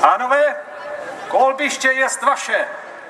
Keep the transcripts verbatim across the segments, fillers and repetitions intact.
Pánové, kolbiště jest vaše.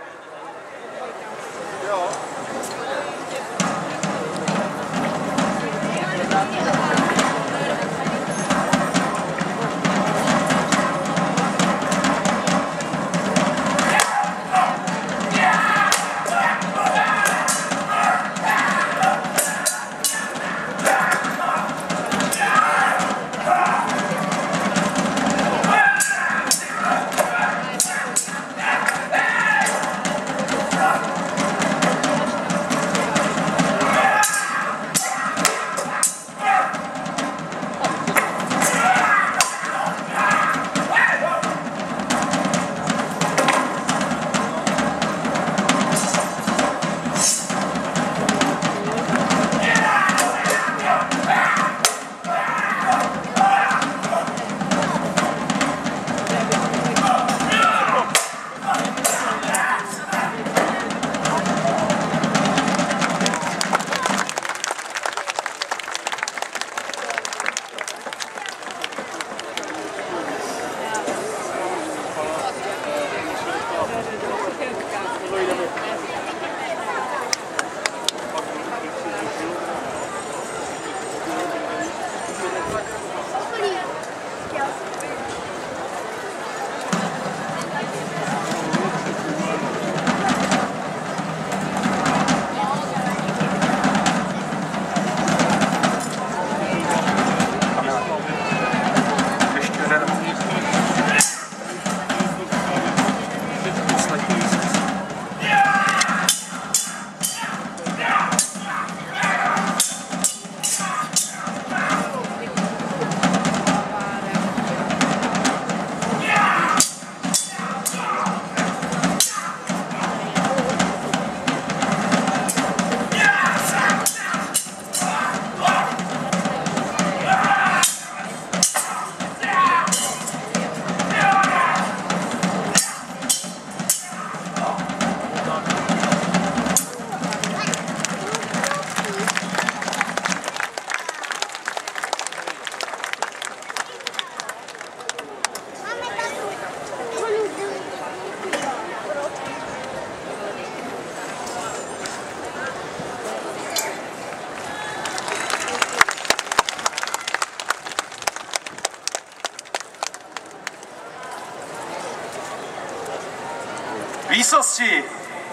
Výsosti,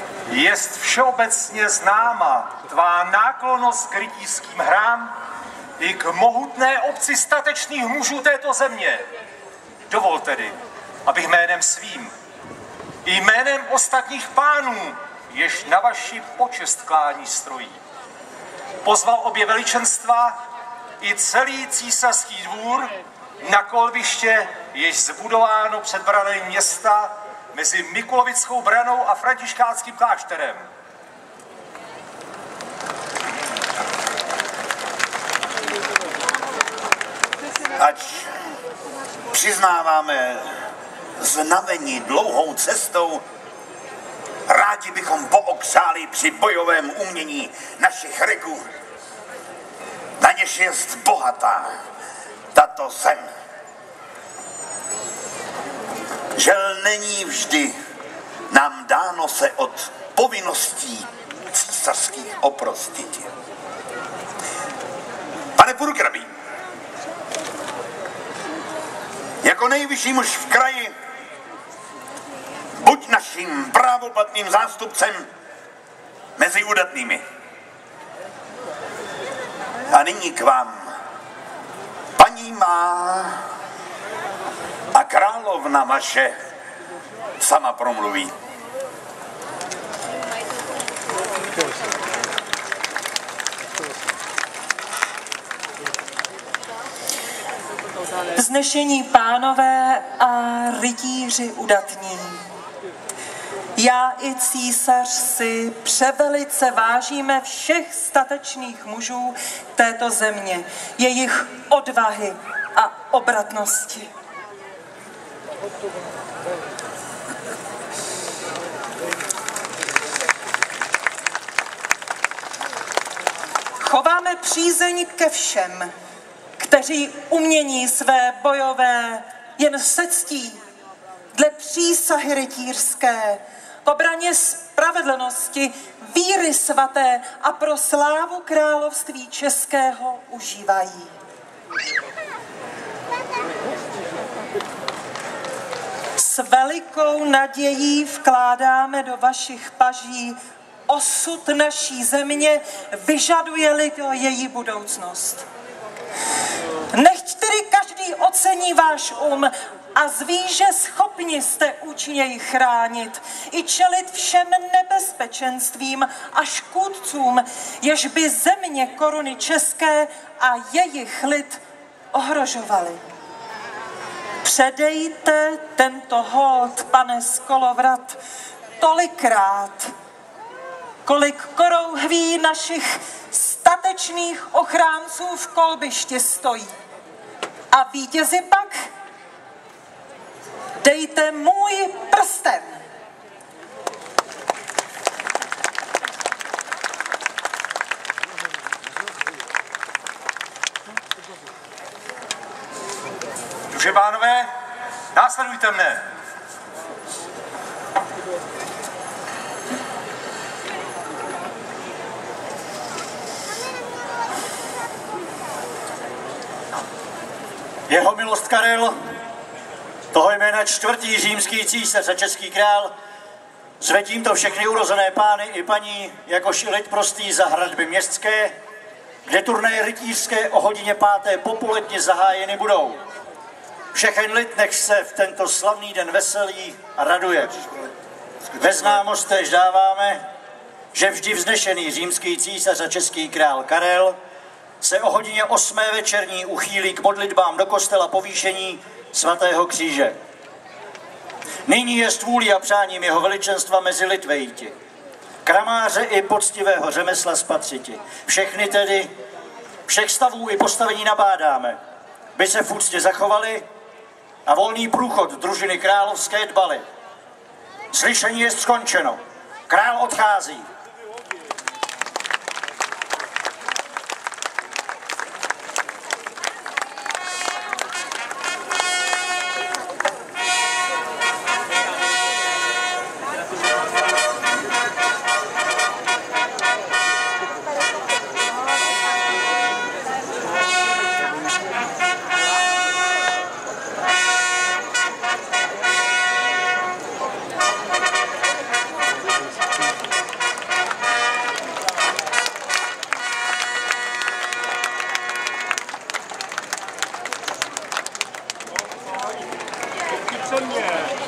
jest všeobecně známa tvá náklonnost k rytířským hrám i k mohutné obci statečných mužů této země. Dovol tedy, abych jménem svým i jménem ostatních pánů, jež na vaši počest klání strojí, pozval obě veličenstva i celý císařský dvůr na kolbiště, jež zbudováno před branami města mezi Mikulovickou branou a františkánským klášterem. Ať přiznáváme znamení dlouhou cestou, rádi bychom pookřáli při bojovém umění našich reků. Na něž jest bohatá tato zem. Žel není vždy nám dáno se od povinností císařských oprostit. Pane purkrabí, jako nejvyšší muž v kraji, buď naším právoplatným zástupcem mezi udatnými. A nyní k vám, paní má a královna vaše sama promluví. Vznešení pánové a rytíři udatní. Já i císař si převelice vážíme všech statečných mužů této země, jejich odvahy a obratnosti. Chováme přízeň ke všem, kteří umění své bojové jen se ctí dle přísahy rytířské, k obraně spravedlnosti, víry svaté a pro slávu království českého užívají. S velikou nadějí vkládáme do vašich paží osud naší země, vyžaduje-li to její budoucnost. Nechť tedy každý ocení váš um a zví, že schopni jste účinněji chránit i čelit všem nebezpečenstvím a škůdcům, jež by země koruny české a jejich lid ohrožovali. Předejte tento hold, pane Skolovrat, tolikrát, kolik korouhví našich statečných ochránců v kolbišti stojí. A vítězi pak dejte můj prsten. Duše pánové, následujte mne. Jeho milost Karel, toho jména čtvrtý římský císař a český král, zve tímto všechny urozené pány i paní, jakož i lid prostý za hradby městské, kde turnaje rytířské o hodině páté popoledně zahájeny budou. Všechen lid nech se v tento slavný den veselí a raduje. Ve známost též dáváme, že vždy vznešený římský císař a český král Karel se o hodině osmé večerní uchýlí k modlitbám do kostela povýšení svatého kříže. Nyní je vůlí a přáním jeho veličenstva mezi lid vejti, kramáře i poctivého řemesla spatřiti. Všechny tedy, všech stavů i postavení nabádáme, by se v úctě zachovali a volný průchod družiny královské dbali. Slyšení je skončeno. Král odchází. Co mě?